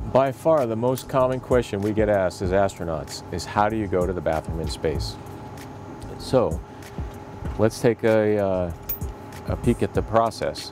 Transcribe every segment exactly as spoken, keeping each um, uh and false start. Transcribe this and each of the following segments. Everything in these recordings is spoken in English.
By far the most common question we get asked as astronauts is how do you go to the bathroom in space? So let's take a, uh, a peek at the process.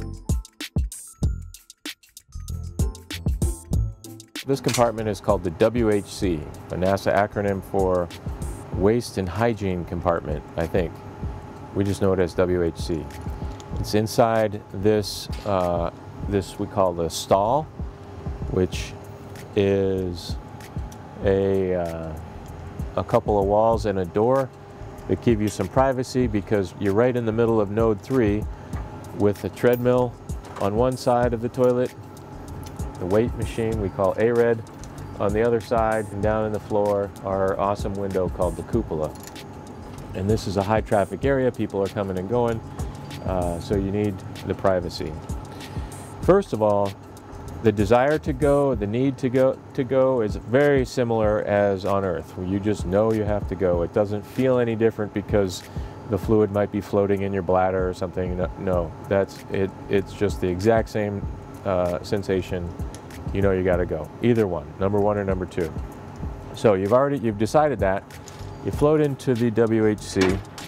This compartment is called the W H C, a NASA acronym for Waste and Hygiene Compartment, I think. We just know it as W H C. It's inside this, uh, this we call the stall, which is a, uh, a couple of walls and a door that give you some privacy because you're right in the middle of node three with a treadmill on one side of the toilet, the weight machine we call A RED on the other side, and down in the floor our awesome window called the cupola. And this is a high traffic area, people are coming and going, uh, so you need the privacy. First of all, the desire to go, the need to go, to go is very similar as on Earth, where you just know you have to go. It doesn't feel any different because the fluid might be floating in your bladder or something. No, that's it. It's just the exact same uh, sensation. You know you got to go. Either one, number one or number two. So you've already you've decided that. You float into the W H C.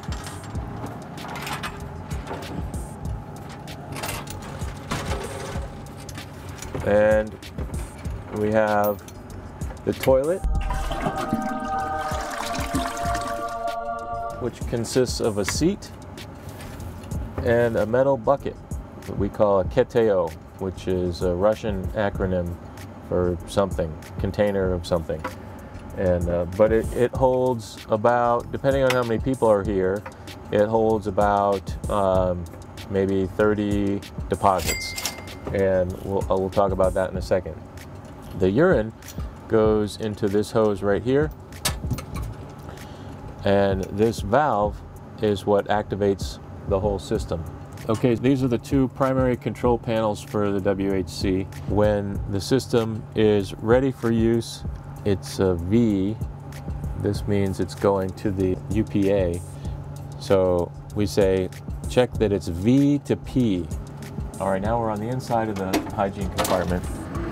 And we have the toilet, which consists of a seat and a metal bucket that we call a keteo, which is a Russian acronym for something, container of something. And uh, but it, it holds about, depending on how many people are here, it holds about um, maybe thirty deposits. And we'll, we'll talk about that in a second. The urine goes into this hose right here, and this valve is what activates the whole system. Okay, these are the two primary control panels for the W H C. When the system is ready for use, it's a V. This means it's going to the U P A. So we say, check that it's V to P. All right, now we're on the inside of the hygiene compartment.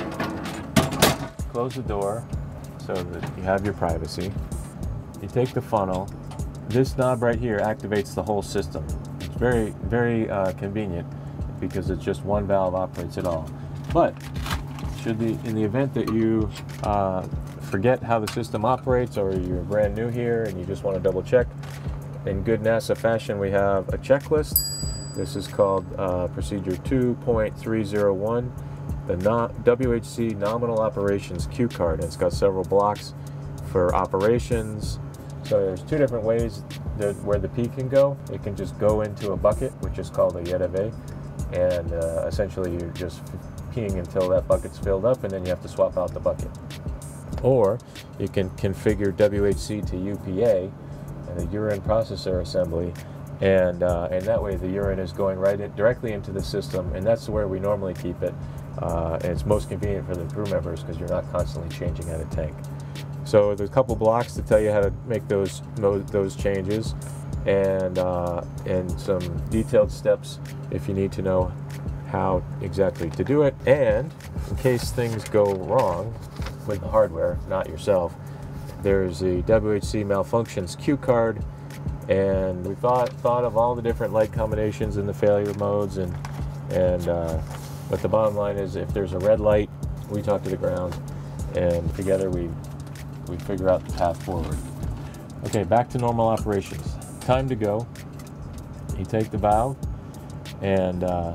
Close the door so that you have your privacy. You take the funnel. This knob right here activates the whole system. It's very, very uh, convenient because it's just one valve operates it all. But should the, in the event that you uh, forget how the system operates, or you're brand new here and you just want to double check, in good NASA fashion, we have a checklist. This is called uh, procedure two point three oh one, the no W H C Nominal Operations Cue Card. And it's got several blocks for operations. So there's two different ways that where the pee can go. It can just go into a bucket, which is called a yedeve, and uh, essentially you're just peeing until that bucket's filled up, and then you have to swap out the bucket. Or you can configure W H C to U P A, and the urine processor assembly, and uh, and that way the urine is going right in, directly into the system, and that's where we normally keep it. Uh, and it's most convenient for the crew members because you're not constantly changing out a tank. So there's a couple blocks to tell you how to make those those changes, and uh, and some detailed steps if you need to know how exactly to do it. And in case things go wrong with the hardware, not yourself, there's a W H C malfunctions cue card. And we thought thought of all the different light combinations and the failure modes, and and uh, but the bottom line is, if there's a red light, we talk to the ground, and together we we figure out the path forward. Okay, back to normal operations. Time to go. You take the valve, and uh,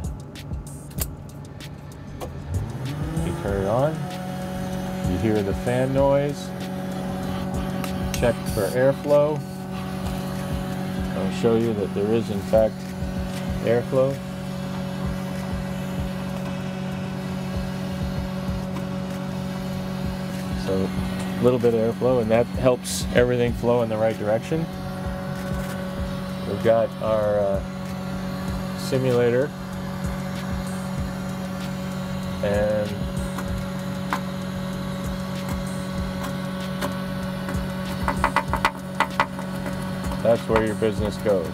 you turn it on. You hear the fan noise. Check for airflow. I'll show you that there is in fact airflow. So a little bit of airflow, and that helps everything flow in the right direction. We've got our uh, simulator, and that's where your business goes.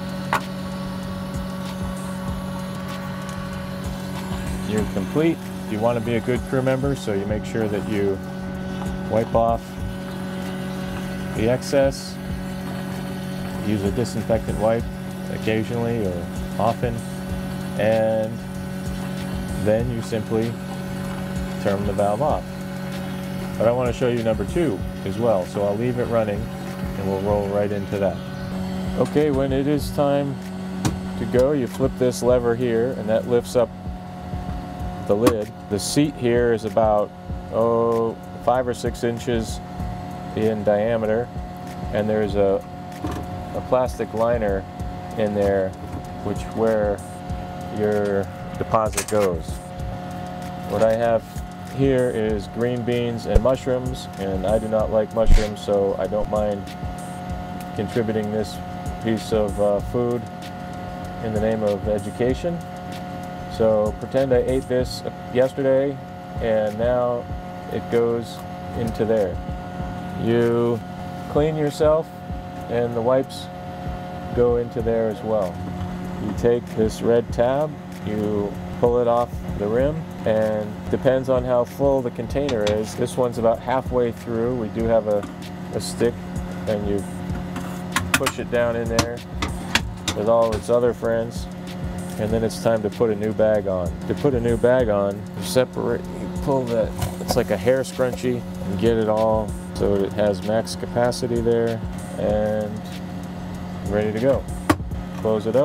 You're complete. you want to be a good crew member, so you make sure that you wipe off the excess, use a disinfectant wipe occasionally or often, and then you simply turn the valve off. But I want to show you number two as well, so I'll leave it running and we'll roll right into that. Okay, when it is time to go, you flip this lever here and that lifts up the lid. The seat here is about oh five or six inches in diameter, and there's a, a plastic liner in there which where your deposit goes. What I have here is green beans and mushrooms, and I do not like mushrooms, so I don't mind contributing this piece of uh, food in the name of education. So pretend I ate this yesterday and now it goes into there. You clean yourself and the wipes go into there as well. You take this red tab, you pull it off the rim, and depends on how full the container is. This one's about halfway through. We do have a, a stick, and you push it down in there with all its other friends, and then it's time to put a new bag on. To put a new bag on, you separate, you pull that, it's like a hair scrunchie, and get it all so it has max capacity there, and ready to go. Close it up,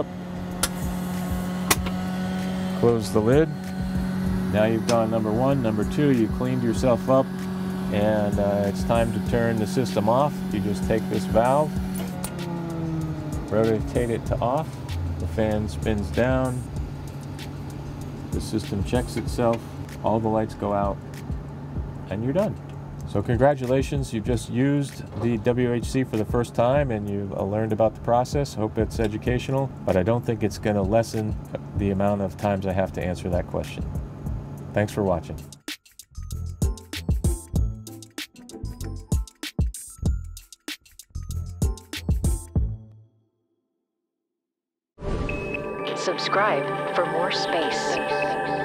close the lid. Now you've done number one. Number two, you cleaned yourself up, and uh, it's time to turn the system off. You just take this valve, rotate it to off, the fan spins down, the system checks itself, all the lights go out, and you're done. So congratulations, you've just used the W H C for the first time and you've learned about the process. Hope it's educational, but I don't think it's going to lessen the amount of times I have to answer that question. Thanks for watching. Subscribe for more space.